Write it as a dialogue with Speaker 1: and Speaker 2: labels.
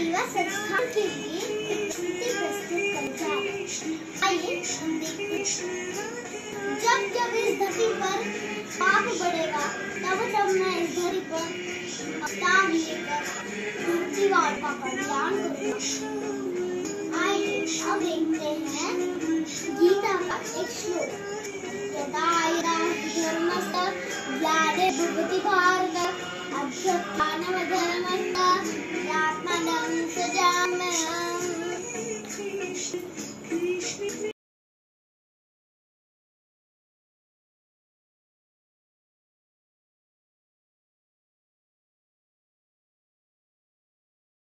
Speaker 1: दिवस स्थान के लिए प्रस्तुत कर जाए। आइए हम देखते हैं। जब जब इस धरती पर पाप बढ़ेगा तब तब मैं इस धरती पर अवतार लेकर धरतीवार का कल्याण करूंगा। आइए अब देखते हैं गीता का एक श्लोक। यदा यदा धर्मस्य ग्लानिर्भवति भारत अभ्युत्थानमधर्मस्य तदात्मानं सृजाम्यहम्।